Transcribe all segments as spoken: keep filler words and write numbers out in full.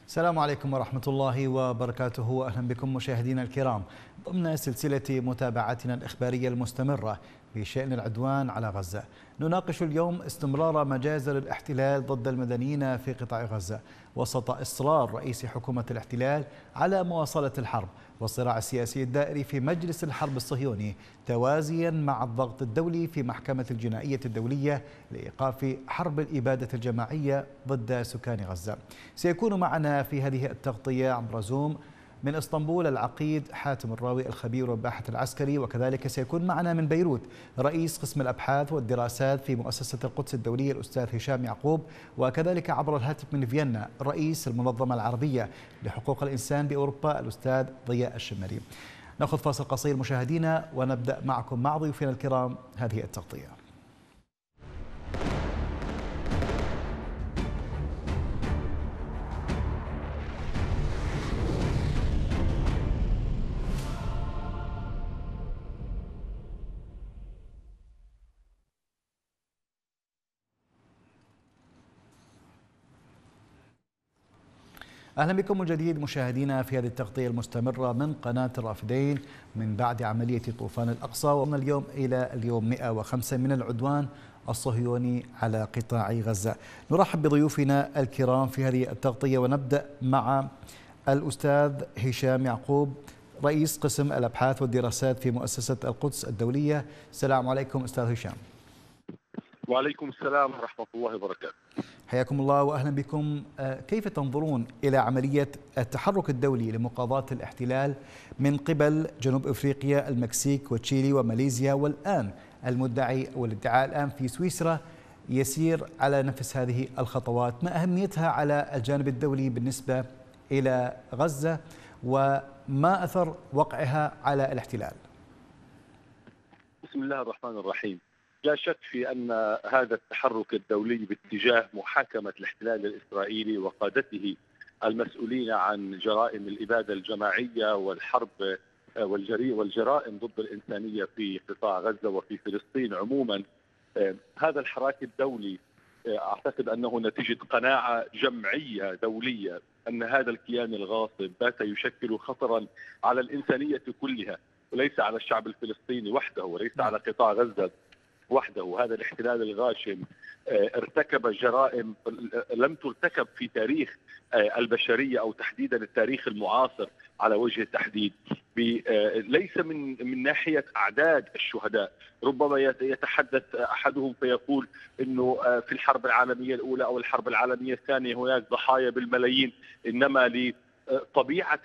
السلام عليكم ورحمة الله وبركاته، وأهلا بكم مشاهدينا الكرام ضمن سلسلة متابعتنا الإخبارية المستمرة بشأن العدوان على غزة. نناقش اليوم استمرار مجازر الاحتلال ضد المدنيين في قطاع غزة وسط إصرار رئيس حكومة الاحتلال على مواصلة الحرب والصراع السياسي الدائري في مجلس الحرب الصهيوني، توازيا مع الضغط الدولي في محكمة الجنائية الدولية لإيقاف حرب الإبادة الجماعية ضد سكان غزة. سيكون معنا في هذه التغطية عبر زوم من اسطنبول العقيد حاتم الراوي الخبير والباحث العسكري، وكذلك سيكون معنا من بيروت رئيس قسم الأبحاث والدراسات في مؤسسة القدس الدولية الأستاذ هشام يعقوب، وكذلك عبر الهاتف من فيينا رئيس المنظمة العربية لحقوق الإنسان بأوروبا الأستاذ ضياء الشمري. نأخذ فاصل قصير مشاهدينا ونبدأ معكم مع ضيوفنا الكرام هذه التغطية. أهلا بكم من جديد مشاهدينا في هذه التغطية المستمرة من قناة الرافدين من بعد عملية طوفان الأقصى، ومن اليوم إلى اليوم مئة وخمسة من العدوان الصهيوني على قطاع غزة. نرحب بضيوفنا الكرام في هذه التغطية ونبدأ مع الأستاذ هشام يعقوب رئيس قسم الأبحاث والدراسات في مؤسسة القدس الدولية. السلام عليكم أستاذ هشام. وعليكم السلام ورحمة الله وبركاته. حياكم الله وأهلا بكم. كيف تنظرون إلى عملية التحرك الدولي لمقاضاة الاحتلال من قبل جنوب أفريقيا، المكسيك وتشيلي وماليزيا، والآن المدعي والادعاء الآن في سويسرا يسير على نفس هذه الخطوات؟ ما أهميتها على الجانب الدولي بالنسبة إلى غزة، وما أثر وقعها على الاحتلال؟ بسم الله الرحمن الرحيم. لا شك في أن هذا التحرك الدولي باتجاه محاكمة الاحتلال الإسرائيلي وقادته المسؤولين عن جرائم الإبادة الجماعية والحرب والجرائم ضد الإنسانية في قطاع غزة وفي فلسطين عموما، هذا الحراك الدولي أعتقد أنه نتيجة قناعة جمعية دولية أن هذا الكيان الغاصب بات يشكل خطرا على الإنسانية كلها، وليس على الشعب الفلسطيني وحده وليس على قطاع غزة وحده. هذا الاحتلال الغاشم ارتكب جرائم لم ترتكب في تاريخ البشرية أو تحديدا التاريخ المعاصر على وجه التحديد، ليس من من ناحية أعداد الشهداء. ربما يتحدث أحدهم فيقول أنه في الحرب العالمية الأولى أو الحرب العالمية الثانية هناك ضحايا بالملايين، إنما ل طبيعة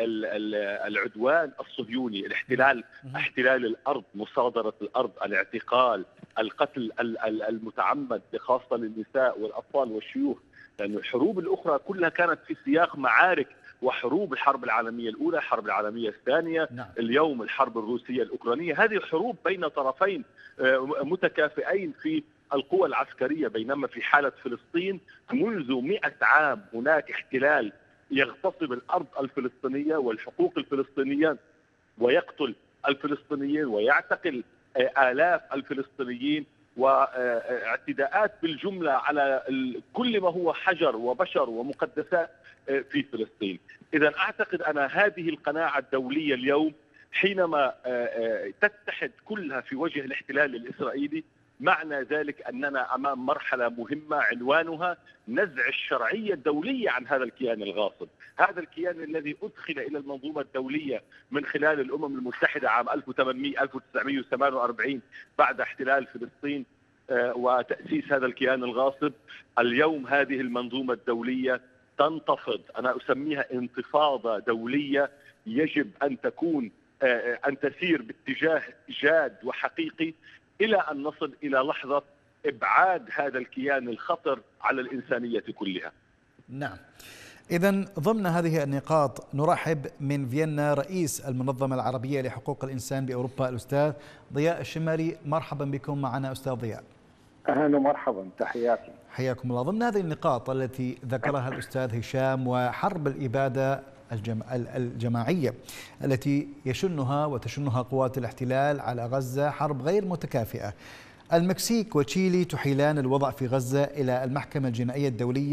العدوان الصهيوني، الاحتلال، احتلال الأرض، مصادرة الأرض، الاعتقال، القتل المتعمد خاصة للنساء والأطفال والشيوخ، لأن الحروب الأخرى كلها كانت في سياق معارك وحروب. الحرب العالمية الأولى، الحرب العالمية الثانية، نعم. اليوم الحرب الروسية الأوكرانية، هذه حروب بين طرفين متكافئين في القوى العسكرية، بينما في حالة فلسطين منذ مئة عام هناك احتلال يغتصب الأرض الفلسطينية والحقوق الفلسطينية ويقتل الفلسطينيين ويعتقل آلاف الفلسطينيين، واعتداءات بالجملة على كل ما هو حجر وبشر ومقدسات في فلسطين. إذا أعتقد أن هذه القناعة الدولية اليوم حينما تتحد كلها في وجه الاحتلال الإسرائيلي، معنى ذلك أننا أمام مرحلة مهمة عنوانها نزع الشرعية الدولية عن هذا الكيان الغاصب، هذا الكيان الذي أدخل إلى المنظومة الدولية من خلال الأمم المتحدة عام ألف وتسعمئة وثمانية وأربعين بعد احتلال فلسطين وتأسيس هذا الكيان الغاصب. اليوم هذه المنظومة الدولية تنتفض، أنا أسميها انتفاضة دولية يجب أن تكون أن تسير باتجاه جاد وحقيقي إلى أن نصل إلى لحظة إبعاد هذا الكيان الخطر على الإنسانية كلها. نعم، إذن ضمن هذه النقاط نرحب من فيينا رئيس المنظمة العربية لحقوق الإنسان بأوروبا الأستاذ ضياء الشمري. مرحبا بكم معنا أستاذ ضياء. أهلا ومرحبا، تحياتي. حياكم الله. ضمن هذه النقاط التي ذكرها الأستاذ هشام وحرب الإبادة الجماعية التي يشنها وتشنها قوات الاحتلال على غزة، حرب غير متكافئة، المكسيك وتشيلي تحيلان الوضع في غزة إلى المحكمة الجنائية الدولية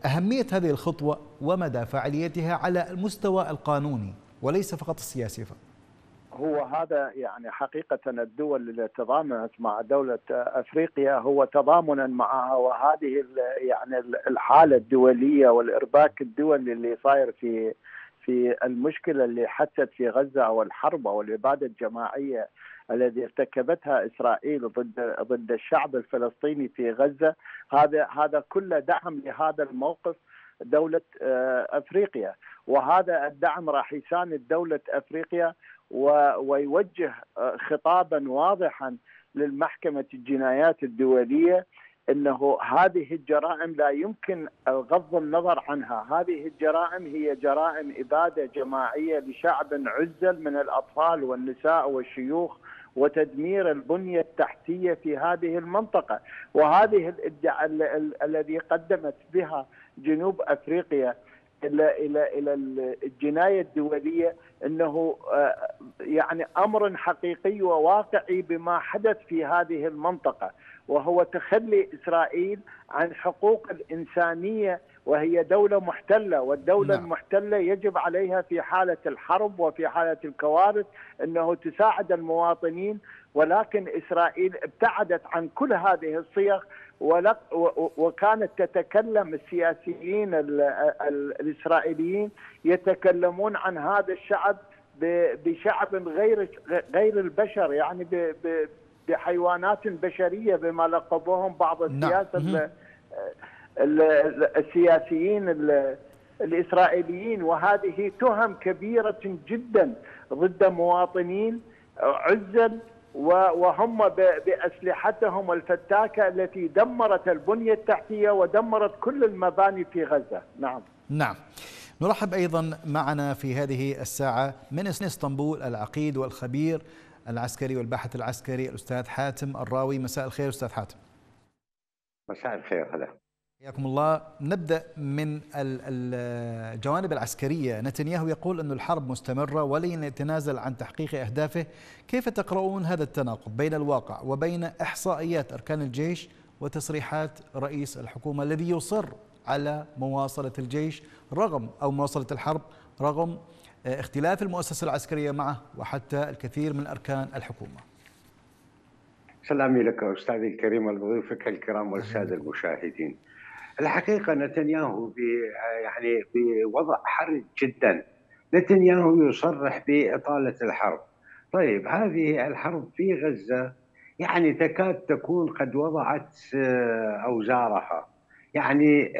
أهمية هذه الخطوة ومدى فاعليتها على المستوى القانوني وليس فقط السياسي. هو هذا يعني حقيقة الدول اللي تضامنت مع دولة أفريقيا هو تضامنا معها، وهذه يعني الحالة الدولية والإرباك الدولي اللي صاير في في المشكلة اللي حدثت في غزة أو الحرب أو الإبادة الجماعية الذي ارتكبتها إسرائيل ضد ضد الشعب الفلسطيني في غزة. هذا هذا كله دعم لهذا الموقف دولة أفريقيا، وهذا الدعم راح يساند دولة أفريقيا ويوجه خطابا واضحا للمحكمة الجنايات الدولية أنه هذه الجرائم لا يمكن غض النظر عنها. هذه الجرائم هي جرائم إبادة جماعية لشعب عزل من الأطفال والنساء والشيوخ وتدمير البنية التحتية في هذه المنطقة. وهذه الادعاء الذي قدمت بها جنوب أفريقيا إلى إلى إلى الجناية الدولية أنه يعني أمر حقيقي وواقعي بما حدث في هذه المنطقة، وهو تخلي إسرائيل عن حقوق الإنسانية، وهي دولة محتلة، والدولة نعم. المحتلة يجب عليها في حالة الحرب وفي حالة الكوارث أنه تساعد المواطنين، ولكن إسرائيل ابتعدت عن كل هذه الصيغ، وكانت تتكلم السياسيين الإسرائيليين يتكلمون عن هذا الشعب بشعب غير غير البشر، يعني بحيوانات بشرية بما لقبوهم بعض السياسة السياسيين الإسرائيليين. وهذه تهم كبيرة جدا ضد مواطنين عزل وهم بأسلحتهم الفتاكة التي دمرت البنية التحتية ودمرت كل المباني في غزة. نعم نعم. نرحب أيضا معنا في هذه الساعة من اسطنبول العقيد والخبير العسكري والباحث العسكري الأستاذ حاتم الراوي. مساء الخير أستاذ حاتم. مساء الخير. هلا حياكم الله. نبدأ من الجوانب العسكرية. نتنياهو يقول أن الحرب مستمرة ولن يتنازل عن تحقيق أهدافه. كيف تقرؤون هذا التناقض بين الواقع وبين إحصائيات أركان الجيش وتصريحات رئيس الحكومة الذي يصر على مواصلة الجيش رغم أو مواصلة الحرب رغم اختلاف المؤسسة العسكرية معه وحتى الكثير من أركان الحكومة؟ سلامي لك أستاذي الكريم وضيوفك الكرام والسادة المشاهدين. الحقيقة نتنياهو يعني بوضع حرج جدا. نتنياهو يصرح بإطالة الحرب. طيب هذه الحرب في غزة يعني تكاد تكون قد وضعت أوزارها، يعني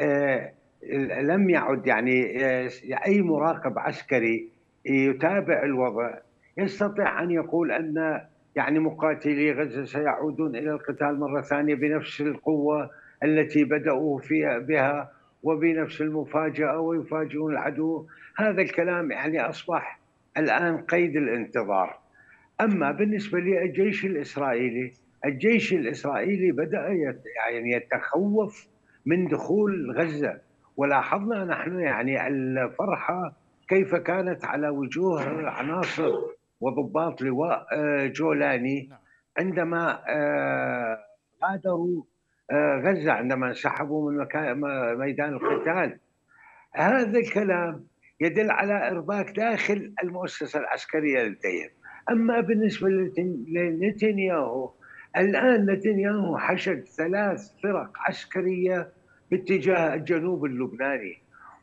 لم يعد يعني أي مراقب عسكري يتابع الوضع يستطيع أن يقول أن يعني مقاتلي غزة سيعودون إلى القتال مرة ثانية بنفس القوة التي بدأوا فيها بها وبنفس المفاجأة ويفاجئون العدو. هذا الكلام يعني أصبح الآن قيد الانتظار. أما بالنسبة للجيش الإسرائيلي، الجيش الإسرائيلي بدأ يعني يتخوف من دخول غزة، ولاحظنا نحن يعني الفرحة كيف كانت على وجوه عناصر وضباط لواء جولاني عندما غادروا غزة، عندما انسحبوا من ميدان القتال. هذا الكلام يدل على إرباك داخل المؤسسة العسكرية لديهم. أما بالنسبة لنتنياهو، الآن نتنياهو حشد ثلاث فرق عسكرية باتجاه الجنوب اللبناني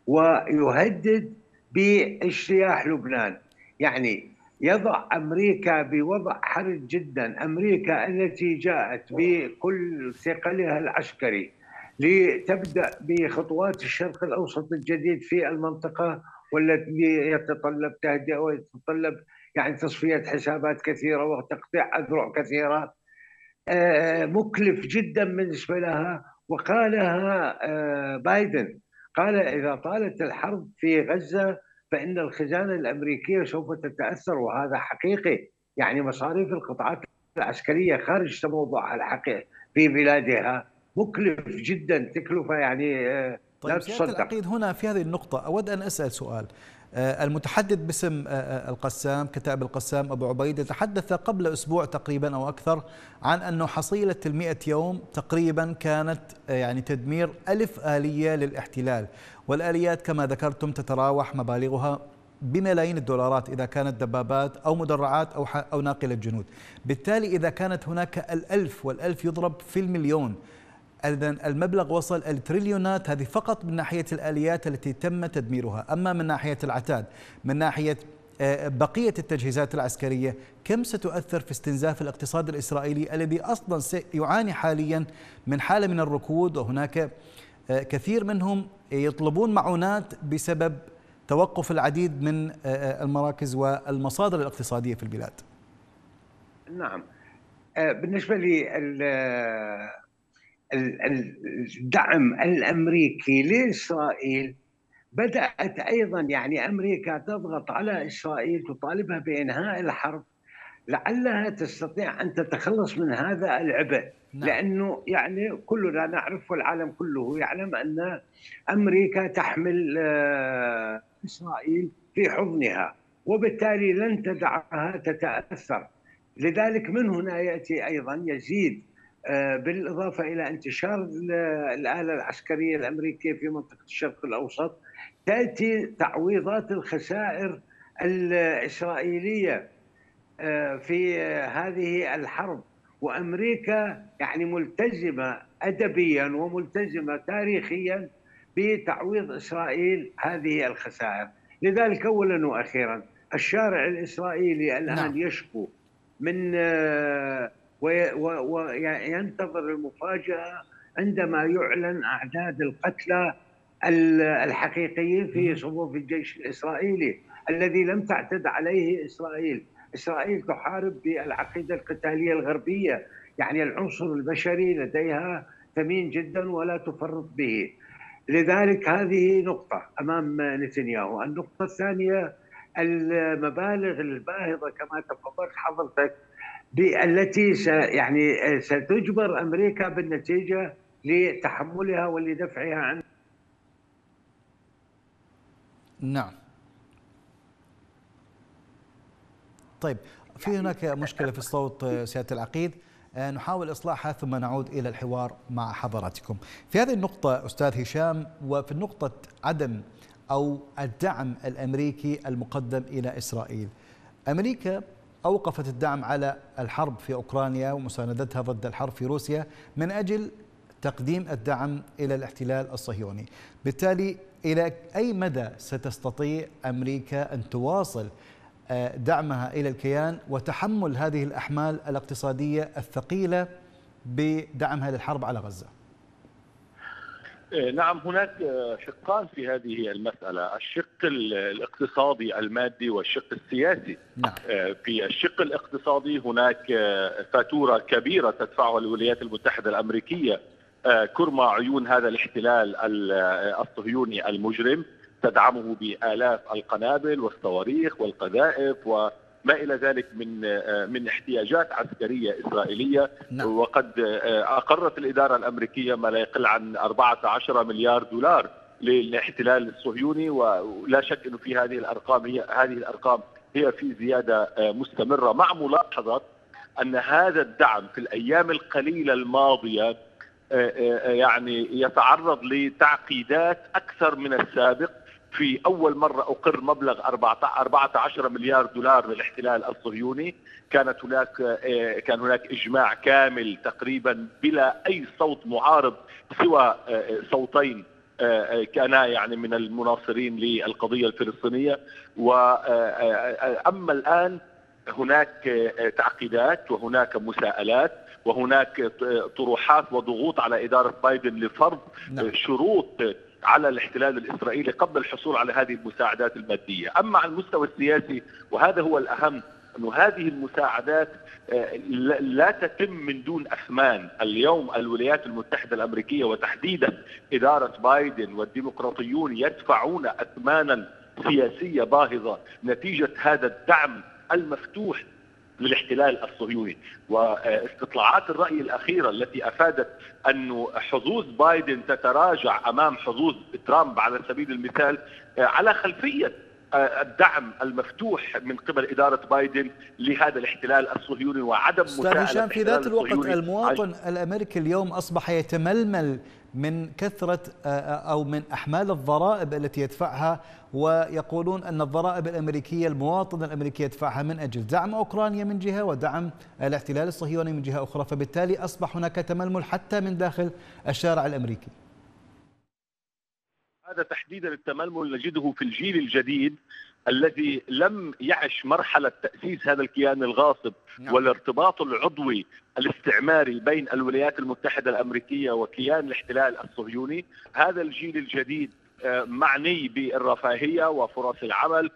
ويهدد باجتياح لبنان، يعني يضع أمريكا بوضع حرج جدا. أمريكا التي جاءت بكل ثقلها العسكري لتبدأ بخطوات الشرق الأوسط الجديد في المنطقة، والذي يتطلب تهدئة ويتطلب يعني تصفية حسابات كثيرة وتقطيع أذرع كثيرة، مكلف جدا بالنسبة لها. وقالها بايدن، قال إذا طالت الحرب في غزة فإن الخزانة الأمريكية سوف تتأثر، وهذا حقيقي. يعني مصاريف القطاعات العسكرية خارج موضوعها الحقيقي في بلادها مكلف جدا، تكلفة يعني طيب لا تصدق. العقيد، هنا في هذه النقطة أود أن أسأل سؤال. المتحدث باسم القسام كتائب القسام أبو عبيدة تحدث قبل أسبوع تقريبا أو أكثر عن أنه حصيلة المئة يوم تقريبا كانت يعني تدمير ألف آلية للاحتلال، والآليات كما ذكرتم تتراوح مبالغها بملايين الدولارات إذا كانت دبابات أو مدرعات أو أو ناقلة جنود. بالتالي إذا كانت هناك الألف والألف يضرب في المليون، إذن المبلغ وصل التريليونات. هذه فقط من ناحية الآليات التي تم تدميرها. أما من ناحية العتاد، من ناحية بقية التجهيزات العسكرية، كم ستؤثر في استنزاف الاقتصاد الإسرائيلي الذي أصلا سيعاني حاليا من حالة من الركود، وهناك كثير منهم يطلبون معونات بسبب توقف العديد من المراكز والمصادر الاقتصادية في البلاد. نعم، بالنسبة لي الدعم الأمريكي لإسرائيل بدأت أيضا يعني أمريكا تضغط على إسرائيل تطالبها بإنهاء الحرب لعلها تستطيع أن تتخلص من هذا العبء. نعم. لأنه يعني كلنا نعرف والعالم كله يعلم أن أمريكا تحمل إسرائيل في حضنها، وبالتالي لن تدعها تتأثر. لذلك من هنا يأتي أيضا يزيد بالإضافة إلى انتشار الآلة العسكرية الأمريكية في منطقة الشرق الأوسط، تأتي تعويضات الخسائر الإسرائيلية في هذه الحرب. وأمريكا يعني ملتزمة أدبيا وملتزمة تاريخيا بتعويض إسرائيل هذه الخسائر. لذلك أولا وأخيرا الشارع الإسرائيلي الآن نعم. يشكو من وينتظر المفاجأة عندما يعلن أعداد القتلى الحقيقيين في صفوف الجيش الإسرائيلي الذي لم تعتد عليه إسرائيل. إسرائيل تحارب بالعقيدة القتالية الغربية، يعني العنصر البشري لديها ثمين جدا ولا تفرط به. لذلك هذه نقطة أمام نتنياهو. النقطة الثانية المبالغ الباهظة كما تفضلت حضرتك التي يعني ستجبر أمريكا بالنتيجة لتحملها ولدفعها عن. نعم. طيب، في هناك مشكلة في الصوت سيادة العقيد، نحاول إصلاحها ثم نعود إلى الحوار مع حضراتكم. في هذه النقطة أستاذ هشام، وفي النقطة عدم أو الدعم الأمريكي المقدم إلى إسرائيل، أمريكا أوقفت الدعم على الحرب في أوكرانيا ومساندتها ضد الحرب في روسيا من أجل تقديم الدعم إلى الاحتلال الصهيوني. بالتالي إلى أي مدى ستستطيع أمريكا أن تواصل دعمها إلى الكيان وتحمل هذه الأحمال الاقتصادية الثقيلة بدعمها للحرب على غزة؟ نعم، هناك شقان في هذه المسألة، الشق الاقتصادي المادي والشق السياسي. نعم. في الشق الاقتصادي هناك فاتورة كبيرة تدفعها الولايات المتحدة الأمريكية كرمى عيون هذا الاحتلال الصهيوني المجرم، تدعمه بآلاف القنابل والصواريخ والقذائف وما إلى ذلك من من احتياجات عسكرية إسرائيلية. نعم. وقد أقرت الإدارة الأمريكية ما لا يقل عن أربعة عشر مليار دولار للاحتلال الصهيوني، ولا شك أنه في هذه الأرقام هي هذه الأرقام هي في زيادة مستمرة، مع ملاحظة أن هذا الدعم في الأيام القليلة الماضية يعني يتعرض لتعقيدات أكثر من السابق. في أول مرة أقر مبلغ أربعة عشر مليار دولار للاحتلال الصهيوني، كانت هناك كان هناك إجماع كامل تقريبا بلا أي صوت معارض سوى صوتين كانا يعني من المناصرين للقضية الفلسطينية. وأما الآن هناك تعقيدات وهناك مساءلات وهناك طروحات وضغوط على إدارة بايدن لفرض نعم. شروط على الاحتلال الإسرائيلي قبل الحصول على هذه المساعدات المادية. أما على المستوى السياسي، وهذا هو الأهم، أن هذه المساعدات لا تتم من دون أثمان. اليوم الولايات المتحدة الأمريكية وتحديدا إدارة بايدن والديمقراطيون يدفعون أثمانا سياسية باهظة نتيجة هذا الدعم المفتوح للاحتلال الصهيوني. واستطلاعات الرأي الأخيرة التي أفادت أن حظوظ بايدن تتراجع أمام حظوظ ترامب على سبيل المثال على خلفية الدعم المفتوح من قبل إدارة بايدن لهذا الاحتلال الصهيوني وعدم مساءلة هشام. في ذات الوقت المواطن الأمريكي اليوم أصبح يتململ من كثرة أو من أحمال الضرائب التي يدفعها، ويقولون أن الضرائب الأمريكية المواطن الأمريكي يدفعها من أجل دعم أوكرانيا من جهة ودعم الاحتلال الصهيوني من جهة أخرى، فبالتالي أصبح هناك تململ حتى من داخل الشارع الأمريكي. هذا تحديدا التململ نجده في الجيل الجديد الذي لم يعش مرحلة تأسيس هذا الكيان الغاصب نعم. والارتباط العضوي الاستعماري بين الولايات المتحدة الأمريكية وكيان الاحتلال الصهيوني. هذا الجيل الجديد معني بالرفاهية وفرص العمل،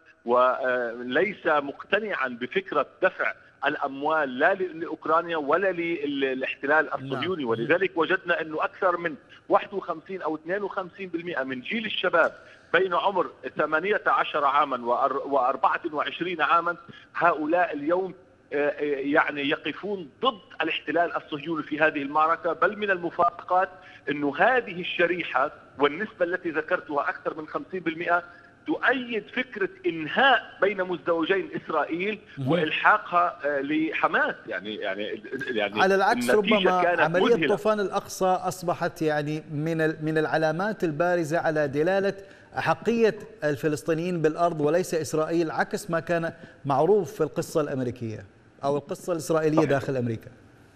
وليس مقتنعا بفكرة دفع الأموال لا لأوكرانيا ولا للاحتلال الصهيوني. ولذلك وجدنا أنه أكثر من واحد وخمسين أو اثنين وخمسين بالمئة من جيل الشباب بين عمر ثمانية عشر عاما وأربعة وعشرين عاما هؤلاء اليوم يعني يقفون ضد الاحتلال الصهيوني في هذه المعركة. بل من المفارقات أنه هذه الشريحة والنسبة التي ذكرتها أكثر من خمسين بالمئة تؤيد فكرة إنهاء بين مزدوجين إسرائيل وإلحاقها لحماس. يعني يعني يعني على العكس ربما عملية طوفان الأقصى أصبحت يعني من من العلامات البارزة على دلالة أحقية الفلسطينيين بالأرض وليس إسرائيل، عكس ما كان معروف في القصة الأمريكية أو القصة الإسرائيلية صحيح. داخل أمريكا.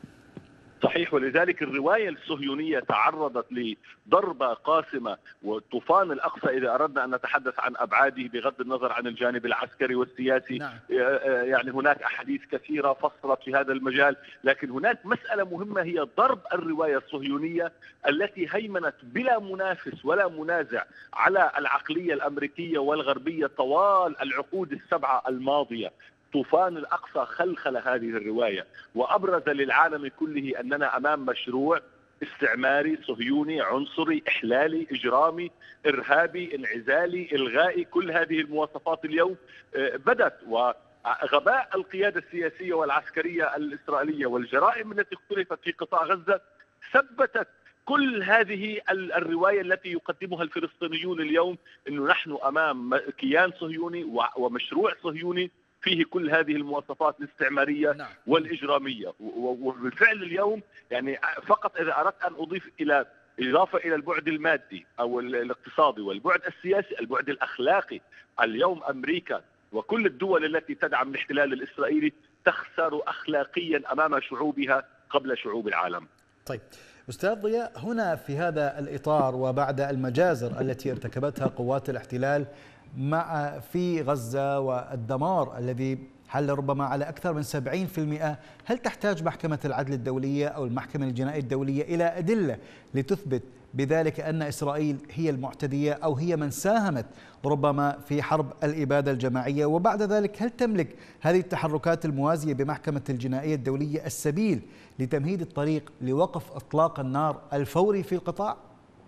صحيح. ولذلك الرواية الصهيونية تعرضت لضربة قاسمة، وطوفان الأقصى إذا أردنا أن نتحدث عن أبعاده بغض النظر عن الجانب العسكري والسياسي نعم. يعني هناك أحاديث كثيرة فصلت في هذا المجال، لكن هناك مسألة مهمة هي ضرب الرواية الصهيونية التي هيمنت بلا منافس ولا منازع على العقلية الأمريكية والغربية طوال العقود السبعة الماضية. طوفان الأقصى خلخل هذه الرواية وأبرز للعالم كله أننا أمام مشروع استعماري صهيوني عنصري إحلالي إجرامي إرهابي انعزالي إلغائي. كل هذه المواصفات اليوم بدت، وغباء القيادة السياسية والعسكرية الإسرائيلية والجرائم التي اختلفت في قطاع غزة ثبتت كل هذه الرواية التي يقدمها الفلسطينيون اليوم، أنه نحن أمام كيان صهيوني ومشروع صهيوني فيه كل هذه المواصفات الاستعمارية نعم. والإجرامية. وبالفعل اليوم يعني فقط إذا أردت أن أضيف إلى إضافة إلى البعد المادي أو الاقتصادي والبعد السياسي، البعد الأخلاقي، اليوم أمريكا وكل الدول التي تدعم الاحتلال الإسرائيلي تخسر أخلاقيا أمام شعوبها قبل شعوب العالم. طيب أستاذ ضياء، هنا في هذا الإطار وبعد المجازر التي ارتكبتها قوات الاحتلال مع في غزة والدمار الذي حل ربما على أكثر من سبعين بالمئة، هل تحتاج محكمة العدل الدولية أو المحكمة الجنائية الدولية إلى أدلة لتثبت بذلك أن إسرائيل هي المعتدية أو هي من ساهمت ربما في حرب الإبادة الجماعية؟ وبعد ذلك هل تملك هذه التحركات الموازية بمحكمة الجنائية الدولية السبيل لتمهيد الطريق لوقف إطلاق النار الفوري في القطاع؟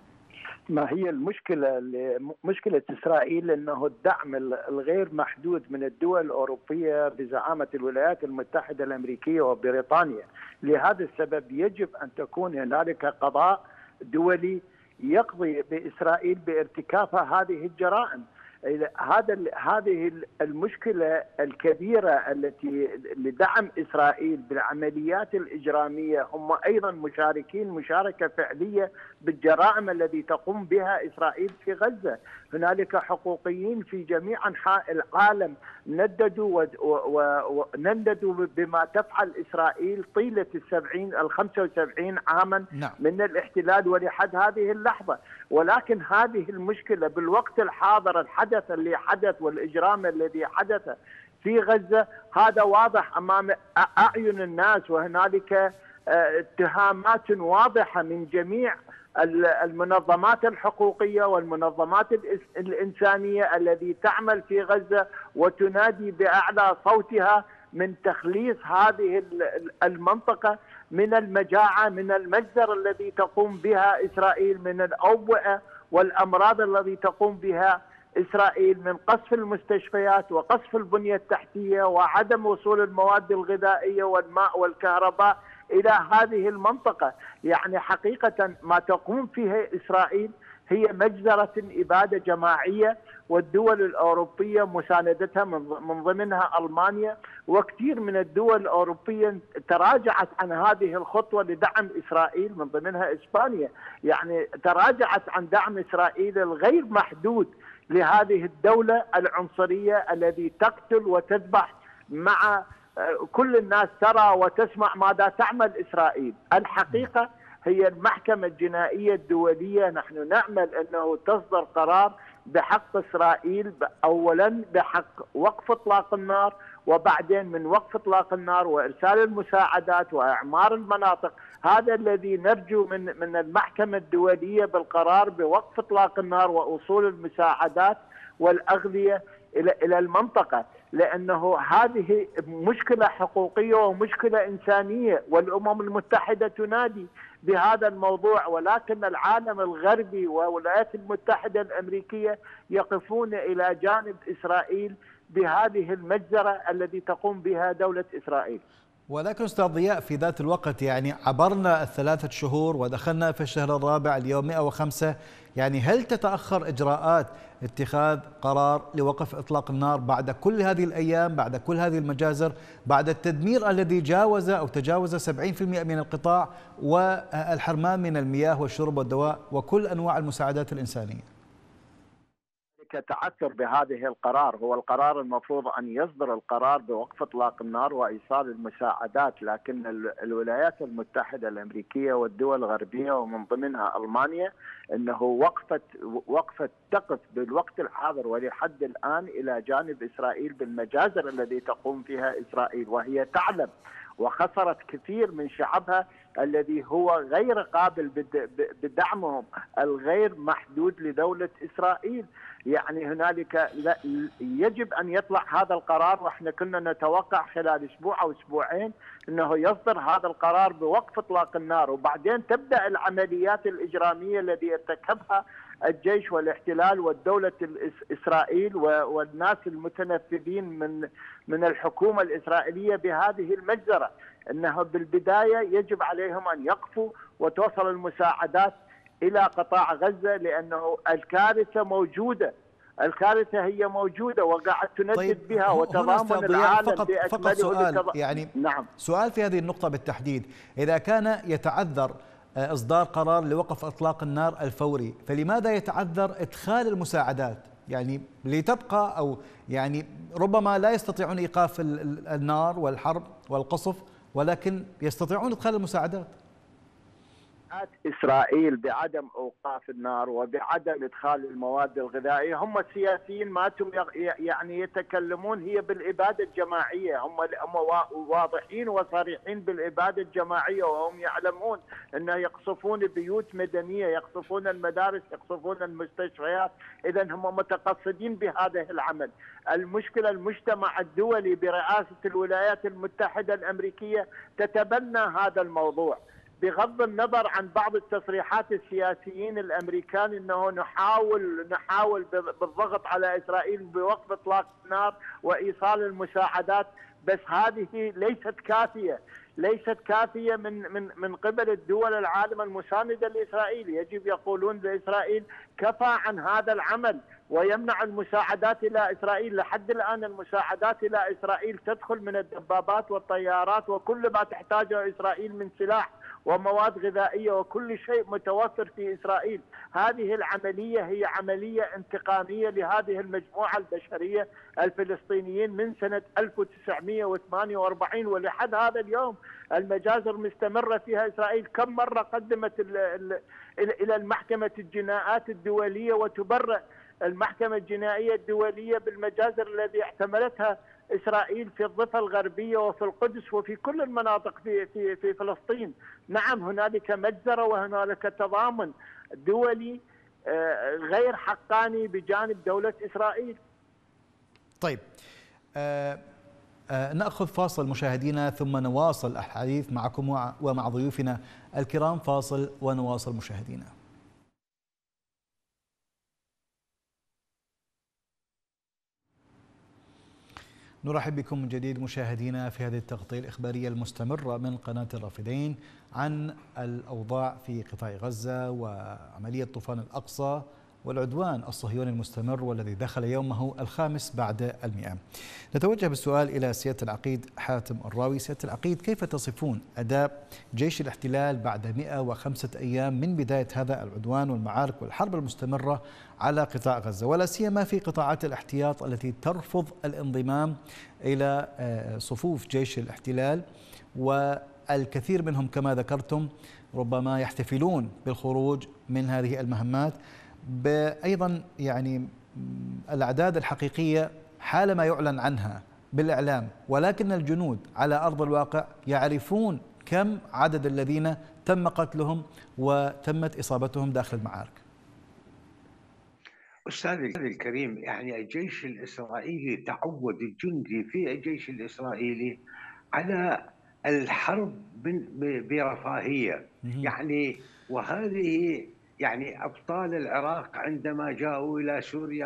ما هي المشكلة مشكلة إسرائيل أنه الدعم الغير محدود من الدول الأوروبية بزعامة الولايات المتحدة الأمريكية وبريطانيا. لهذا السبب يجب أن تكون هنالك قضاء دولي يقضي بإسرائيل بارتكابها هذه الجرائم. هذا هذه المشكلة الكبيرة التي لدعم إسرائيل بالعمليات الإجرامية، هم أيضا مشاركين مشاركة فعلية بالجرائم التي تقوم بها إسرائيل في غزة. هنالك حقوقيين في جميع أنحاء العالم نددوا ونددوا بما تفعل إسرائيل طيلة السبعين الخمسة وسبعين عاما نعم. من الاحتلال ولحد هذه اللحظة. ولكن هذه المشكلة بالوقت الحاضر الحدث اللي حدث والإجرام الذي حدث في غزة هذا واضح أمام أعين الناس، وهنالك اتهامات واضحة من جميع المنظمات الحقوقية والمنظمات الإنسانية التي تعمل في غزة وتنادي بأعلى صوتها من تخليص هذه المنطقة من المجاعة، من المجزر الذي تقوم بها إسرائيل، من الأوبئة والأمراض التي تقوم بها إسرائيل، من قصف المستشفيات وقصف البنية التحتية وعدم وصول المواد الغذائية والماء والكهرباء إلى هذه المنطقة. يعني حقيقة ما تقوم فيه إسرائيل هي مجزرة إبادة جماعية، والدول الأوروبية مساندتها من ضمنها ألمانيا، وكثير من الدول الأوروبية تراجعت عن هذه الخطوة لدعم إسرائيل، من ضمنها إسبانيا، يعني تراجعت عن دعم إسرائيل الغير محدود لهذه الدولة العنصرية التي تقتل وتذبح، مع كل الناس ترى وتسمع ماذا تعمل إسرائيل. الحقيقة هي المحكمة الجنائية الدولية، نحن نأمل أنه تصدر قرار بحق إسرائيل، أولا بحق وقف إطلاق النار، وبعدين من وقف إطلاق النار وإرسال المساعدات وإعمار المناطق. هذا الذي نرجو من من المحكمة الدولية بالقرار بوقف إطلاق النار ووصول المساعدات والأغذية إلى إلى المنطقة، لأنه هذه مشكلة حقوقية ومشكلة إنسانية، والأمم المتحدة تنادي بهذا الموضوع، ولكن العالم الغربي والولايات المتحدة الأمريكية يقفون إلى جانب إسرائيل بهذه المجزرة التي تقوم بها دولة إسرائيل. ولكن أستاذ ضياء، في ذات الوقت يعني عبرنا الثلاثة شهور ودخلنا في الشهر الرابع، اليوم مئة وخمسة، يعني هل تتأخر إجراءات اتخاذ قرار لوقف إطلاق النار بعد كل هذه الأيام، بعد كل هذه المجازر، بعد التدمير الذي جاوز أو تجاوز سبعين بالمئة من القطاع، والحرمان من المياه والشرب والدواء وكل أنواع المساعدات الإنسانية؟ كتعثر بهذه القرار، هو القرار المفروض أن يصدر القرار بوقف إطلاق النار وإيصال المساعدات، لكن الولايات المتحدة الأمريكية والدول الغربية ومن ضمنها ألمانيا أنه وقفت وقفت تقف بالوقت الحاضر ولحد الآن إلى جانب إسرائيل بالمجازر التي تقوم فيها إسرائيل، وهي تعلم وخسرت كثير من شعبها الذي هو غير قابل بدعمهم الغير محدود لدولة إسرائيل. يعني هنالك يجب أن يطلع هذا القرار، واحنا كنا نتوقع خلال أسبوع أو أسبوعين أنه يصدر هذا القرار بوقف إطلاق النار، وبعدين تبدأ العمليات الإجرامية التي ارتكبها الجيش والاحتلال والدولة إسرائيل والناس المتنفذين من من الحكومة الإسرائيلية بهذه المجزرة. أنه بالبداية يجب عليهم أن يقفوا وتوصل المساعدات إلى قطاع غزة، لأنه الكارثة موجودة، الكارثة هي موجودة وقاعد تندد طيب بها وتضامن العالم فقط, فقط سؤال لتض... يعني نعم. سؤال في هذه النقطة بالتحديد، إذا كان يتعذر إصدار قرار لوقف إطلاق النار الفوري، فلماذا يتعذر إدخال المساعدات؟ يعني لتبقى، أو يعني ربما لا يستطيعون إيقاف النار والحرب والقصف، ولكن يستطيعون إدخال المساعدات. إسرائيل بعدم أوقاف النار وبعدم إدخال المواد الغذائية، هم السياسيين ماتم يعني يتكلمون هي بالإبادة الجماعية، هم واضحين وصريحين بالإبادة الجماعية، وهم يعلمون أنه يقصفون بيوت مدنية، يقصفون المدارس، يقصفون المستشفيات، إذا هم متقصدين بهذا العمل. المشكلة المجتمع الدولي برئاسة الولايات المتحدة الأمريكية تتبنى هذا الموضوع، بغض النظر عن بعض التصريحات السياسيين الامريكان انه نحاول نحاول بالضغط على اسرائيل بوقف اطلاق النار وايصال المساعدات، بس هذه ليست كافيه، ليست كافيه من من من قبل الدول العالم المسانده لاسرائيل. يجب يقولون لاسرائيل كفى عن هذا العمل ويمنع المساعدات الى اسرائيل. لحد الان المساعدات الى اسرائيل تدخل من الدبابات والطيارات وكل ما تحتاجه اسرائيل من سلاح ومواد غذائية وكل شيء متوفر في إسرائيل. هذه العملية هي عملية انتقامية لهذه المجموعة البشرية الفلسطينيين من سنة ألف وتسعمئة وثمانية وأربعين ولحد هذا اليوم. المجازر مستمرة فيها إسرائيل. كم مرة قدمت إلى المحكمة الجنايات الدولية وتبرئ المحكمة الجنائية الدولية بالمجازر التي احتملتها إسرائيل في الضفة الغربية وفي القدس وفي كل المناطق في في في فلسطين. نعم هنالك مجزرة وهنالك تضامن دولي غير حقاني بجانب دولة إسرائيل. طيب آه آه نأخذ فاصل مشاهدينا ثم نواصل الحديث معكم ومع ضيوفنا الكرام. فاصل ونواصل مشاهدينا. نرحب بكم من جديد مشاهدينا في هذه التغطية الإخبارية المستمرة من قناة الرافدين عن الأوضاع في قطاع غزة وعملية طوفان الأقصى والعدوان الصهيوني المستمر والذي دخل يومه الخامس بعد المئة. نتوجه بالسؤال إلى سيادة العقيد حاتم الراوي. سيادة العقيد، كيف تصفون أداء جيش الاحتلال بعد مئة وخمسة أيام من بداية هذا العدوان والمعارك والحرب المستمرة على قطاع غزة، ولا سيما في قطاعات الاحتياط التي ترفض الانضمام إلى صفوف جيش الاحتلال، والكثير منهم كما ذكرتم ربما يحتفلون بالخروج من هذه المهمات، أيضا يعني الأعداد الحقيقية حال ما يعلن عنها بالإعلام، ولكن الجنود على أرض الواقع يعرفون كم عدد الذين تم قتلهم وتمت إصابتهم داخل المعارك؟ أستاذي الكريم، يعني الجيش الإسرائيلي تعود الجندي في الجيش الإسرائيلي على الحرب برفاهية، يعني وهذه يعني أبطال العراق عندما جاءوا إلى سوريا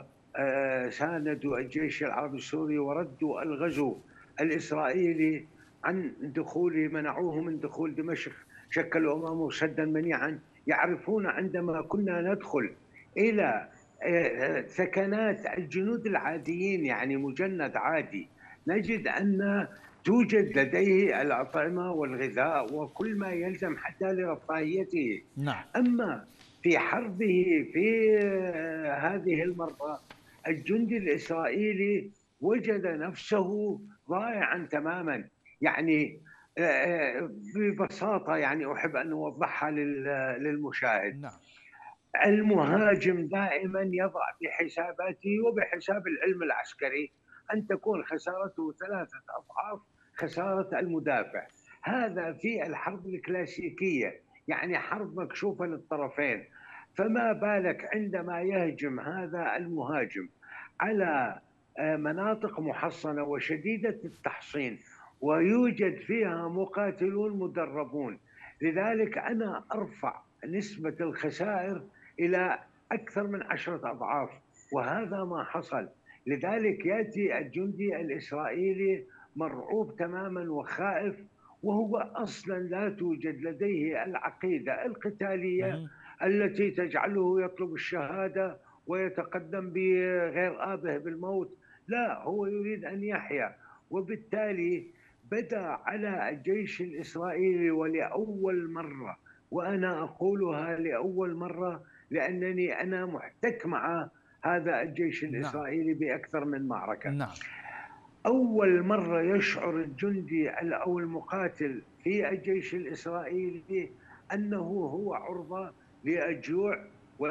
وساندوا الجيش العربي السوري وردوا الغزو الإسرائيلي عن دخول، منعوه من دخول دمشق، شكلوا أمامه سدا منيعا. يعرفون عندما كنا ندخل إلى ثكنات الجنود العاديين، يعني مجند عادي، نجد أن توجد لديه الأطعمة والغذاء وكل ما يلزم حتى لرفاهيته. نعم. أما في حربه في هذه المرة الجندي الإسرائيلي وجد نفسه ضائعا تماما. يعني ببساطة يعني أحب أن أوضحها للمشاهد. نعم. المهاجم دائما يضع بحساباته وبحساب العلم العسكري أن تكون خسارته ثلاثة أضعاف خسارة المدافع. هذا في الحرب الكلاسيكية، يعني حرب مكشوفة للطرفين. فما بالك عندما يهجم هذا المهاجم على مناطق محصنة وشديدة التحصين ويوجد فيها مقاتلون مدربون. لذلك أنا أرفع نسبة الخسائر إلى أكثر من عشرة أضعاف، وهذا ما حصل. لذلك يأتي الجندي الإسرائيلي مرعوب تماما وخائف، وهو أصلا لا توجد لديه العقيدة القتالية التي تجعله يطلب الشهادة ويتقدم بغير آبه بالموت. لا، هو يريد أن يحيا. وبالتالي بدأ على الجيش الإسرائيلي ولأول مرة، وأنا أقولها لأول مرة لأنني أنا محتك مع هذا الجيش الإسرائيلي بأكثر من معركة. نعم. أول مرة يشعر الجندي أو المقاتل في الجيش الإسرائيلي أنه هو عرضة للجوع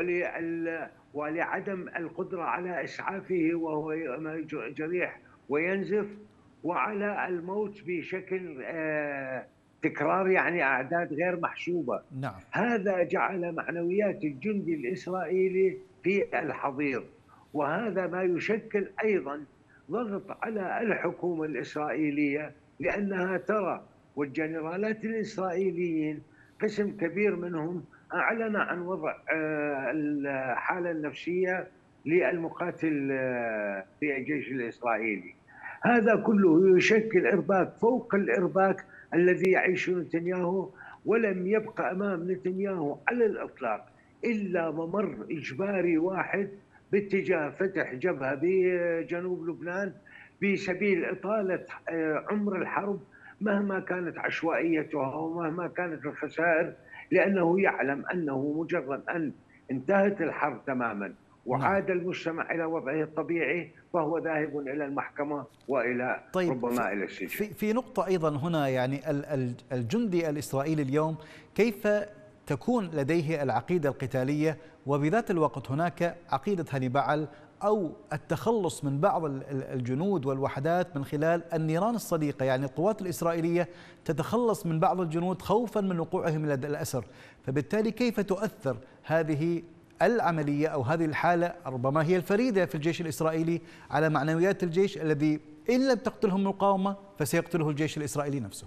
ولعدم القدرة على إسعافه وهو جريح وينزف، وعلى الموت بشكل آه تكرار، يعني أعداد غير محسوبة. نعم. هذا جعل معنويات الجندي الإسرائيلي في الحضيض، وهذا ما يشكل أيضا ضغط على الحكومة الإسرائيلية، لأنها ترى، والجنرالات الإسرائيليين قسم كبير منهم أعلن عن وضع الحالة النفسية للمقاتل في الجيش الإسرائيلي. هذا كله يشكل إرباك فوق الإرباك الذي يعيشه نتنياهو، ولم يبقى أمام نتنياهو على الإطلاق إلا ممر إجباري واحد باتجاه فتح جبهة بجنوب لبنان بسبيل إطالة عمر الحرب مهما كانت عشوائيتها ومهما كانت الخسائر، لأنه يعلم أنه مجرد أن انتهت الحرب تماما وعاد المجتمع إلى وضعه الطبيعي فهو ذاهب إلى المحكمة وإلى طيب ربما إلى السجن. في, في نقطة أيضا هنا، يعني الجندي الإسرائيلي اليوم كيف تكون لديه العقيدة القتالية، وبذات الوقت هناك عقيدة هانيبال أو التخلص من بعض الجنود والوحدات من خلال النيران الصديقة، يعني القوات الإسرائيلية تتخلص من بعض الجنود خوفا من وقوعهم إلى الأسر. فبالتالي كيف تؤثر هذه العملية أو هذه الحالة، ربما هي الفريدة في الجيش الإسرائيلي، على معنويات الجيش الذي إن لم تقتلهم مقاومة فسيقتله الجيش الإسرائيلي نفسه؟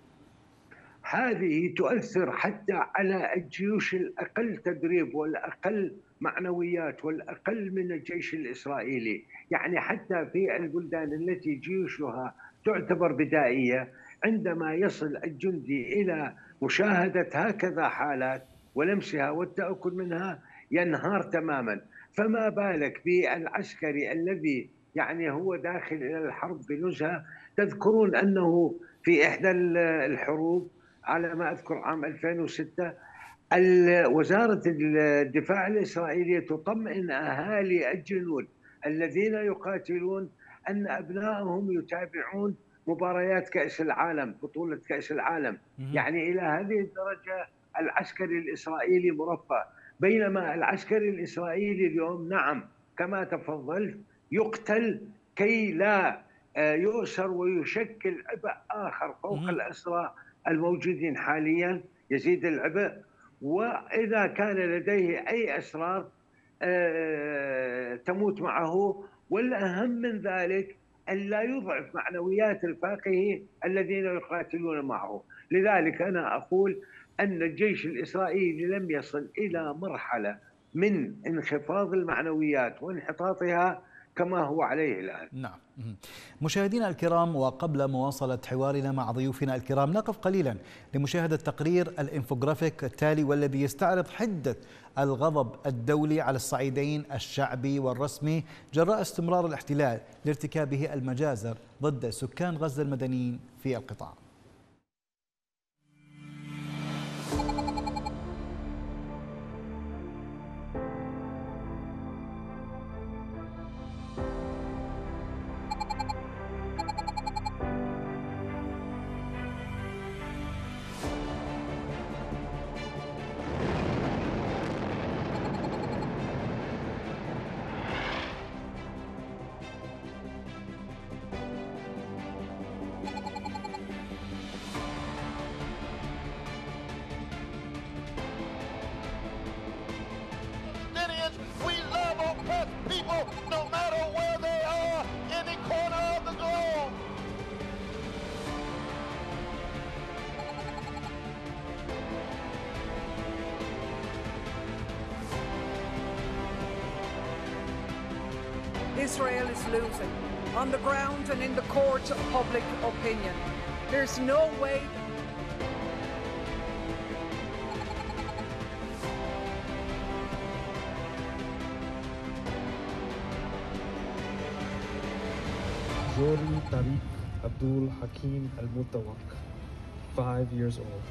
هذه تؤثر حتى على الجيوش الأقل تدريب والأقل معنويات والأقل من الجيش الإسرائيلي. يعني حتى في البلدان التي جيوشها تعتبر بدائية، عندما يصل الجندي إلى مشاهدة هكذا حالات ولمسها والتأكد منها ينهار تماما. فما بالك بالعسكري الذي يعني هو داخل إلى الحرب بنزهة. تذكرون أنه في إحدى الحروب على ما أذكر عام ألفين وستة وزارة الدفاع الإسرائيلية تطمئن أهالي الجنود الذين يقاتلون أن أبنائهم يتابعون مباريات كأس العالم، بطولة كأس العالم. يعني إلى هذه الدرجة العسكري الإسرائيلي مرفه، بينما العسكري الإسرائيلي اليوم نعم كما تفضلت يقتل كي لا يؤسر ويشكل عبء آخر فوق الأسرى الموجودين حاليا، يزيد العبء. وإذا كان لديه أي أسرار تموت معه، والأهم من ذلك أن لا يضعف معنويات الفاقه الذين يقاتلون معه. لذلك أنا أقول أن الجيش الإسرائيلي لم يصل إلى مرحلة من انخفاض المعنويات وانحطاطها كما هو عليه الآن. نعم. مشاهدينا الكرام، وقبل مواصلة حوارنا مع ضيوفنا الكرام نقف قليلا لمشاهدة تقرير الانفوغرافيك التالي، والذي يستعرض حدة الغضب الدولي على الصعيدين الشعبي والرسمي جراء استمرار الاحتلال لارتكابه المجازر ضد سكان غزة المدنيين في القطاع. Israel is losing on the ground and in the court of public opinion. There's no way. Jordi Tariq Abdul Hakim Al Mutawak, five years old.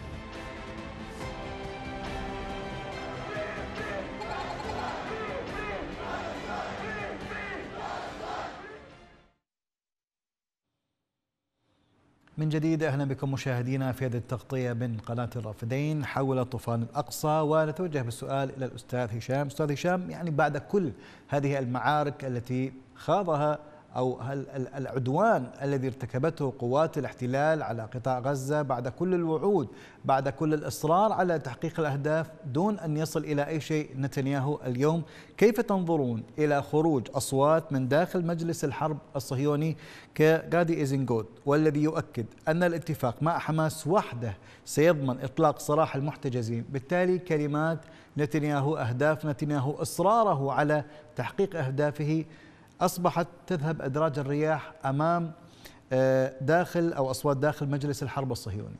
من جديد أهلا بكم مشاهدينا في هذه التغطية من قناة الرافدين حول طوفان الأقصى، ونتوجه بالسؤال إلى الأستاذ هشام. أستاذ هشام، يعني بعد كل هذه المعارك التي خاضها أو العدوان الذي ارتكبته قوات الاحتلال على قطاع غزة، بعد كل الوعود، بعد كل الإصرار على تحقيق الأهداف دون أن يصل إلى أي شيء نتنياهو اليوم، كيف تنظرون إلى خروج أصوات من داخل مجلس الحرب الصهيوني كغادي إيزنغوت، والذي يؤكد أن الاتفاق مع حماس وحده سيضمن إطلاق سراح المحتجزين؟ بالتالي كلمات نتنياهو، أهداف نتنياهو، إصراره على تحقيق أهدافه أصبحت تذهب أدراج الرياح أمام داخل أو أصوات داخل مجلس الحرب الصهيوني.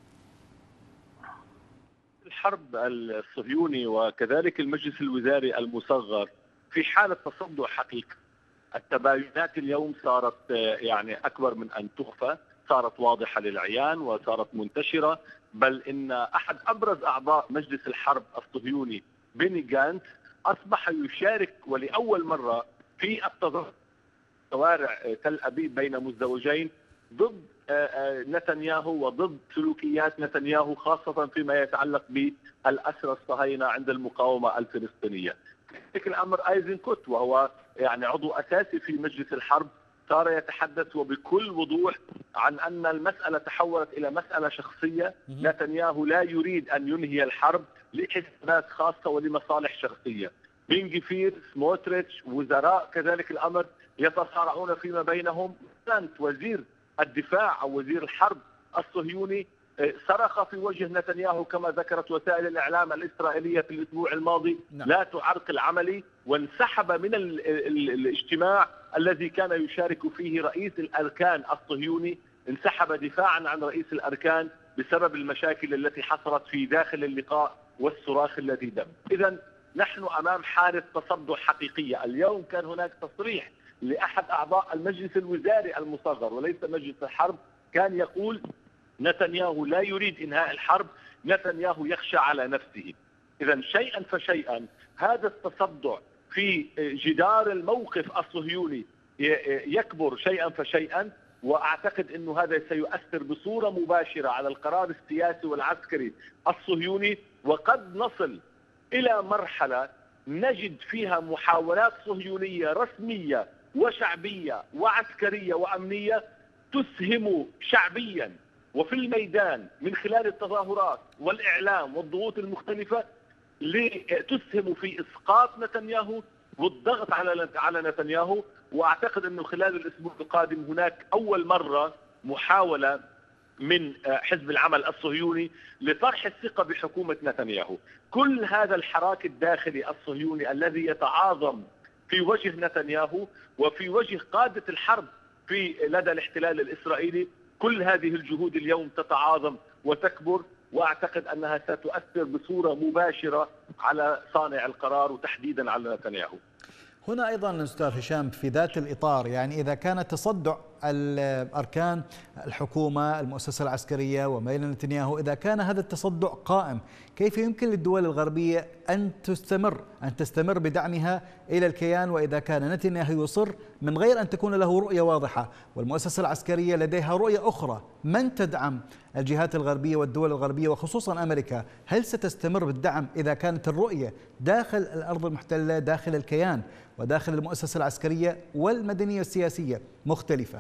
الحرب الصهيوني وكذلك المجلس الوزاري المصغر في حالة تصدع حقيقي. التباينات اليوم صارت يعني أكبر من أن تخفى، صارت واضحة للعيان وصارت منتشرة، بل إن أحد أبرز أعضاء مجلس الحرب الصهيوني بيني جانتس أصبح يشارك ولأول مرة في التظاهر شوارع تل أبيب بين مزدوجين ضد نتنياهو وضد سلوكيات نتنياهو، خاصة فيما يتعلق بالأسرى الصهاينة عند المقاومة الفلسطينية. ذلك الأمر أيزنكوت وهو يعني عضو أساسي في مجلس الحرب صار يتحدث وبكل وضوح عن أن المسألة تحولت إلى مسألة شخصية. نتنياهو لا يريد أن ينهي الحرب لحسابات خاصة ولمصالح شخصية. بن غفير، سموتريتش، وزراء كذلك الأمر يتصارعون فيما بينهم. كانت وزير الدفاع أو وزير الحرب الصهيوني صرخ في وجه نتنياهو كما ذكرت وسائل الإعلام الإسرائيلية في الأسبوع الماضي نعم. لا تعرقل عملي، وانسحب من ال ال الاجتماع الذي كان يشارك فيه رئيس الأركان الصهيوني، انسحب دفاعا عن رئيس الأركان بسبب المشاكل التي حصلت في داخل اللقاء والصراخ الذي دم. إذا نحن أمام حالة تصدع حقيقية. اليوم كان هناك تصريح لأحد أعضاء المجلس الوزاري المصغر وليس مجلس الحرب، كان يقول نتنياهو لا يريد إنهاء الحرب، نتنياهو يخشى على نفسه. إذا شيئا فشيئا هذا التصدع في جدار الموقف الصهيوني يكبر شيئا فشيئا، وأعتقد أنه هذا سيؤثر بصورة مباشرة على القرار السياسي والعسكري الصهيوني، وقد نصل إلى مرحلة نجد فيها محاولات صهيونية رسمية وشعبية وعسكرية وأمنية تسهم شعبيا وفي الميدان من خلال التظاهرات والإعلام والضغوط المختلفة لتسهم في إسقاط نتنياهو والضغط على على نتنياهو. وأعتقد أنه خلال الأسبوع القادم هناك أول مرة محاولة من حزب العمل الصهيوني لطرح الثقة بحكومة نتنياهو. كل هذا الحراك الداخلي الصهيوني الذي يتعاظم في وجه نتنياهو وفي وجه قادة الحرب في لدى الاحتلال الإسرائيلي، كل هذه الجهود اليوم تتعاظم وتكبر، وأعتقد أنها ستؤثر بصورة مباشرة على صانع القرار وتحديدا على نتنياهو. هنا أيضا أستاذ هشام في ذات الإطار، يعني إذا كان تصدع الأركان الحكومة المؤسسة العسكرية وميل نتنياهو، إذا كان هذا التصدع قائم، كيف يمكن للدول الغربية أن تستمر أن تستمر بدعمها إلى الكيان؟ وإذا كان نتنياهو يصر من غير أن تكون له رؤية واضحة والمؤسسة العسكرية لديها رؤية أخرى، من تدعم الجهات الغربية والدول الغربية وخصوصا أمريكا؟ هل ستستمر بالدعم إذا كانت الرؤية داخل الأرض المحتلة داخل الكيان وداخل المؤسسة العسكرية والمدنية السياسية مختلفة؟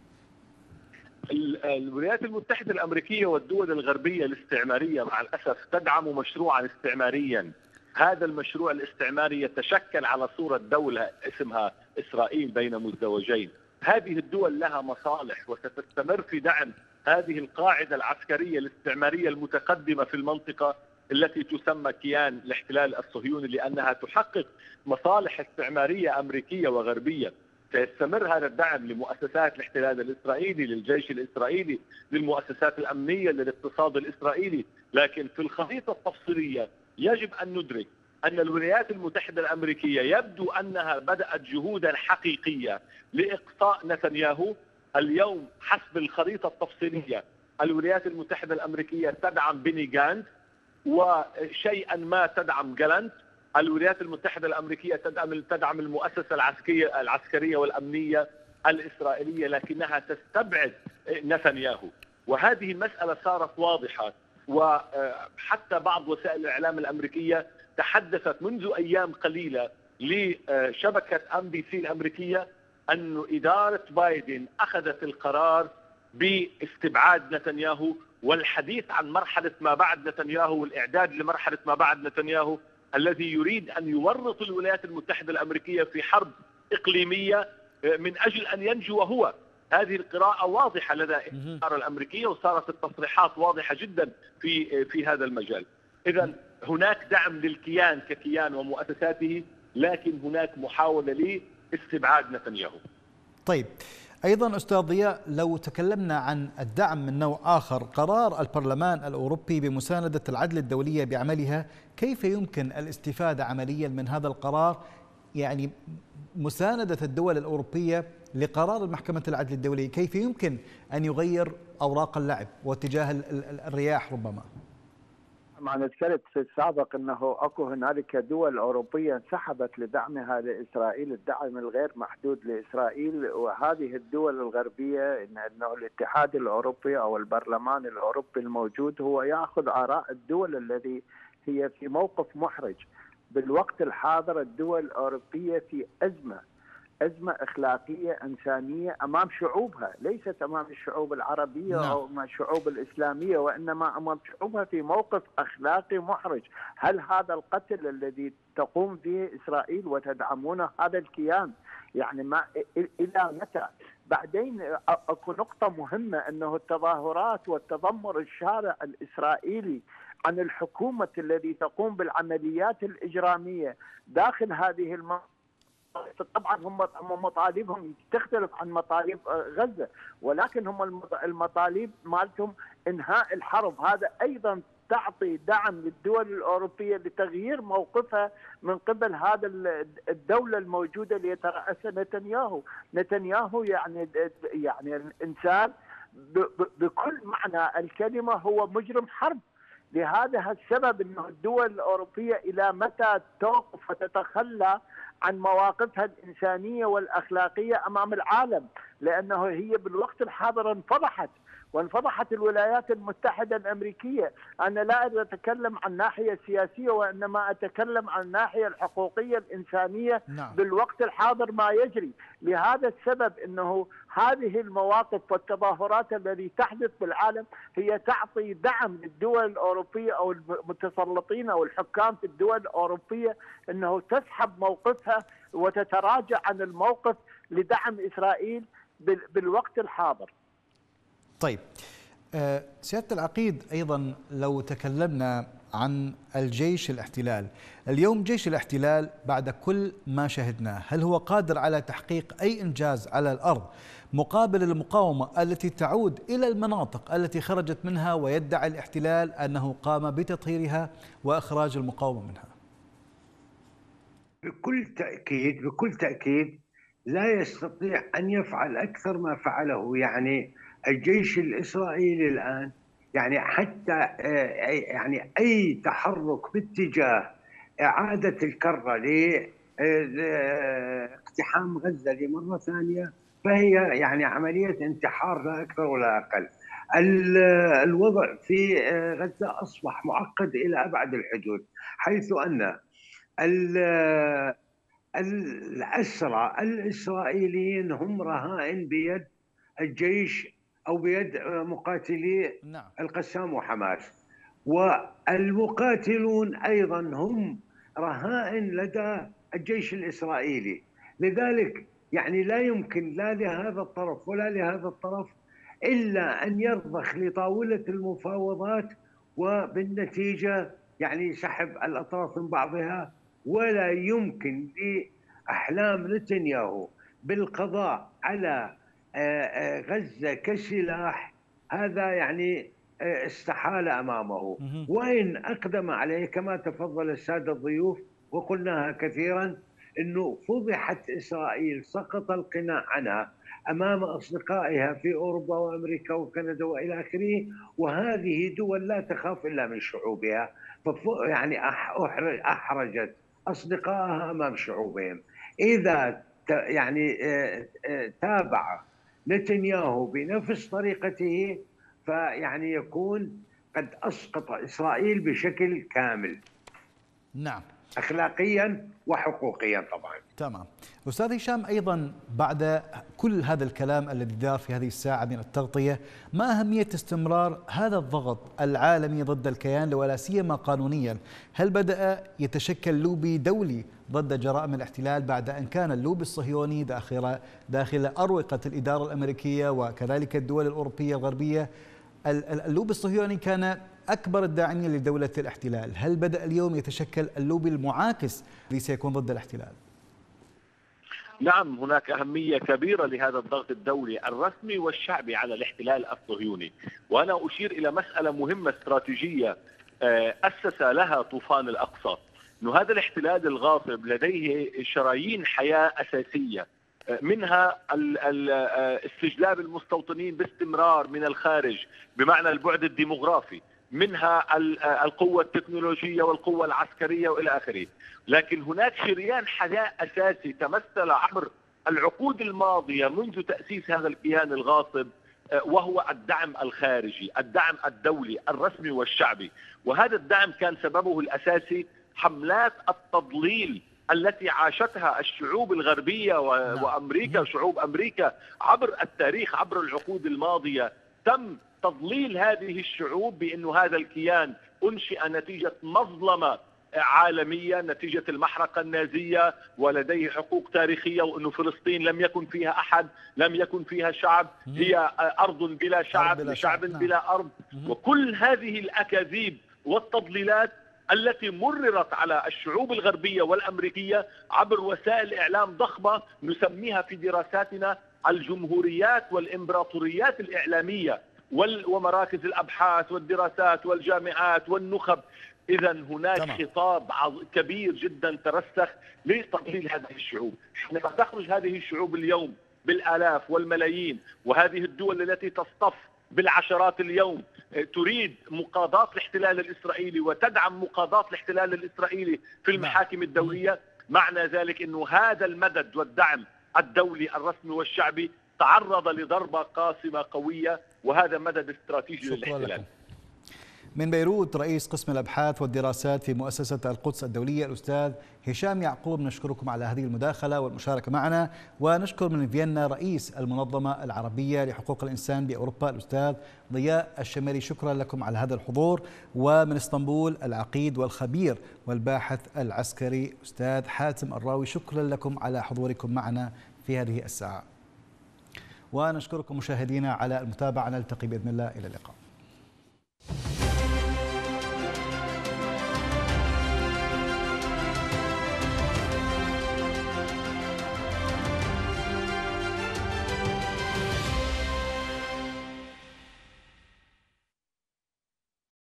الولايات المتحدة الأمريكية والدول الغربية الاستعمارية مع الأسف تدعم مشروعا استعماريا. هذا المشروع الاستعماري يتشكل على صورة دولة اسمها إسرائيل بين مزدوجين. هذه الدول لها مصالح وستستمر في دعم هذه القاعدة العسكرية الاستعمارية المتقدمة في المنطقة التي تسمى كيان الاحتلال الصهيوني، لأنها تحقق مصالح استعمارية أمريكية وغربية. سيستمر هذا الدعم لمؤسسات الاحتلال الإسرائيلي، للجيش الإسرائيلي، للمؤسسات الأمنية، للاقتصاد الإسرائيلي. لكن في الخريطة التفصيلية يجب أن ندرك أن الولايات المتحدة الأمريكية يبدو أنها بدأت جهودا حقيقية لإقصاء نتنياهو. اليوم حسب الخريطة التفصيلية الولايات المتحدة الأمريكية تدعم بيني جانتس وشيئا ما تدعم جالانت. الولايات المتحدة الأمريكية تدعم تدعم المؤسسة العسكرية العسكرية والأمنية الإسرائيلية، لكنها تستبعد نتنياهو. وهذه المسألة صارت واضحة، وحتى بعض وسائل الإعلام الأمريكية تحدثت منذ أيام قليلة لشبكة أم بي سي الأمريكية أن إدارة بايدن أخذت القرار باستبعاد نتنياهو والحديث عن مرحلة ما بعد نتنياهو والإعداد لمرحلة ما بعد نتنياهو الذي يريد أن يورط الولايات المتحدة الأمريكية في حرب إقليمية من أجل أن ينجو هو. هذه القراءة واضحة لدى الإدارة الأمريكية، وصارت التصريحات واضحة جدا في في هذا المجال. إذا هناك دعم للكيان ككيان ومؤسساته، لكن هناك محاولة لاستبعاد نتنياهو. طيب، أيضا أستاذ ضياء، لو تكلمنا عن الدعم من نوع آخر، قرار البرلمان الأوروبي بمساندة العدل الدولية بعملها، كيف يمكن الاستفادة عمليا من هذا القرار؟ يعني مساندة الدول الأوروبية لقرار المحكمة العدل الدولية، كيف يمكن أن يغير أوراق اللعب واتجاه الرياح ربما؟ أنا ذكرت في السابق أنه أكو هنالك دول أوروبية انسحبت لدعمها لإسرائيل، الدعم الغير محدود لإسرائيل. وهذه الدول الغربية أنه الاتحاد الأوروبي أو البرلمان الأوروبي الموجود هو يأخذ آراء الدول الذي هي في موقف محرج. بالوقت الحاضر الدول الأوروبية في أزمة أزمة أخلاقية إنسانية أمام شعوبها، ليست أمام الشعوب العربية نعم. أو أمام الشعوب الإسلامية، وإنما أمام شعوبها في موقف أخلاقي محرج. هل هذا القتل الذي تقوم به إسرائيل وتدعمون هذا الكيان، يعني ما إلى متى؟ بعدين اكو نقطة مهمة انه التظاهرات والتذمر الشارع الاسرائيلي عن الحكومة التي تقوم بالعمليات الإجرامية داخل هذه المنطقة طبعا هم مطالبهم تختلف عن مطالب غزة، ولكن هم المطالب مالتهم انهاء الحرب. هذا ايضا تعطي دعم للدول الأوروبية لتغيير موقفها من قبل هذا الدولة الموجودة اللي يترأسها نتنياهو. نتنياهو يعني يعني الإنسان بكل معنى الكلمة هو مجرم حرب. لهذا السبب أنه الدول الأوروبية إلى متى توقف وتتخلى عن مواقفها الإنسانية والأخلاقية أمام العالم، لأنه هي بالوقت الحاضر انفضحت وانفضحت الولايات المتحدة الأمريكية. أنا لا أتكلم عن ناحية سياسية وإنما أتكلم عن الناحية الحقوقية الإنسانية. نعم. بالوقت الحاضر ما يجري. لهذا السبب أنه هذه المواقف والتظاهرات التي تحدث بالعالم هي تعطي دعم للدول الأوروبية أو المتسلطين أو الحكام في الدول الأوروبية أنه تسحب موقفها وتتراجع عن الموقف لدعم إسرائيل بالوقت الحاضر. طيب أه سيادة العقيد، أيضا لو تكلمنا عن الجيش الاحتلال اليوم، جيش الاحتلال بعد كل ما شهدناه هل هو قادر على تحقيق أي إنجاز على الأرض مقابل المقاومة التي تعود إلى المناطق التي خرجت منها ويدعي الاحتلال أنه قام بتطهيرها وإخراج المقاومة منها؟ بكل تأكيد بكل تأكيد لا يستطيع أن يفعل أكثر ما فعله. يعني الجيش الإسرائيلي الآن يعني حتى يعني أي تحرك باتجاه إعادة الكرة لاقتحام غزة لمرة ثانية فهي يعني عملية انتحار لا أكثر ولا أقل. الوضع في غزة أصبح معقد إلى أبعد الحدود، حيث أن الأسرى الإسرائيليين هم رهائن بيد الجيش أو بيد مقاتلي نعم. القسام وحماس، والمقاتلون أيضا هم رهائن لدى الجيش الإسرائيلي. لذلك يعني لا يمكن لا لهذا الطرف ولا لهذا الطرف إلا أن يرضخ لطاولة المفاوضات، وبالنتيجة يعني سحب الأطراف من بعضها. ولا يمكن لأحلام نتنياهو بالقضاء على غزة كسلاح، هذا يعني استحال أمامه. وإن أقدم عليه كما تفضل السادة الضيوف وقلناها كثيرا أنه فضحت إسرائيل، سقط القناع عنها أمام أصدقائها في أوروبا وأمريكا وكندا وإلى آخره، وهذه دول لا تخاف إلا من شعوبها، يعني أحرجت أصدقائها أمام شعوبهم. إذا يعني تابع نتنياهو بنفس طريقته فيعني يكون قد أسقط إسرائيل بشكل كامل. نعم، أخلاقيا وحقوقيا طبعا. تمام. أستاذ هشام، أيضا بعد كل هذا الكلام الذي دار في هذه الساعة من التغطية، ما أهمية استمرار هذا الضغط العالمي ضد الكيان ولا سيما قانونيا؟ هل بدأ يتشكل لوبي دولي ضد جرائم الاحتلال بعد أن كان اللوبي الصهيوني داخل داخل أروقة الإدارة الأمريكية وكذلك الدول الأوروبية الغربية؟ اللوبي الصهيوني كان أكبر الداعمين لدولة الاحتلال. هل بدأ اليوم يتشكل اللوبي المعاكس الذي سيكون ضد الاحتلال؟ نعم، هناك أهمية كبيرة لهذا الضغط الدولي الرسمي والشعبي على الاحتلال الصهيوني. وأنا أشير إلى مسألة مهمة استراتيجية أسس لها طوفان الأقصى، أن هذا الاحتلال الغاصب لديه شرايين حياة أساسية، منها استجلاب المستوطنين باستمرار من الخارج بمعنى البعد الديموغرافي، منها القوة التكنولوجية والقوة العسكرية وإلى آخره. لكن هناك شريان حياة أساسي تمثل عبر العقود الماضية منذ تأسيس هذا الكيان الغاصب، وهو الدعم الخارجي، الدعم الدولي الرسمي والشعبي. وهذا الدعم كان سببه الأساسي حملات التضليل التي عاشتها الشعوب الغربية وأمريكا، شعوب أمريكا عبر التاريخ، عبر العقود الماضية. تم تضليل هذه الشعوب بأن هذا الكيان أنشئ نتيجة مظلمة عالمية نتيجة المحرقة النازية، ولديه حقوق تاريخية، وأنه فلسطين لم يكن فيها أحد، لم يكن فيها شعب، هي أرض بلا شعب لشعب بلا أرض. وكل هذه الأكاذيب والتضليلات التي مررت على الشعوب الغربية والأمريكية عبر وسائل إعلام ضخمة نسميها في دراساتنا الجمهوريات والإمبراطوريات الإعلامية ومراكز الأبحاث والدراسات والجامعات والنخب. إذا هناك تمام. خطاب كبير جدا ترسخ لتضليل هذه الشعوب. حينما تخرج هذه الشعوب اليوم بالآلاف والملايين، وهذه الدول التي تصطف بالعشرات اليوم تريد مقاضاة الاحتلال الإسرائيلي وتدعم مقاضاة الاحتلال الإسرائيلي في المحاكم الدولية، معنى ذلك أنه هذا المدد والدعم الدولي الرسمي والشعبي تعرض لضربة قاصمة قوية، وهذا مدد استراتيجي للاحتلال. لكم. من بيروت رئيس قسم الأبحاث والدراسات في مؤسسة القدس الدولية الأستاذ هشام يعقوب، نشكركم على هذه المداخلة والمشاركة معنا، ونشكر من فيينا رئيس المنظمة العربية لحقوق الإنسان بأوروبا الأستاذ ضياء الشمالي، شكرا لكم على هذا الحضور. ومن اسطنبول العقيد والخبير والباحث العسكري أستاذ حاتم الراوي، شكرا لكم على حضوركم معنا في هذه الساعة. ونشكركم مشاهدينا على المتابعة، نلتقي بإذن الله، إلى اللقاء.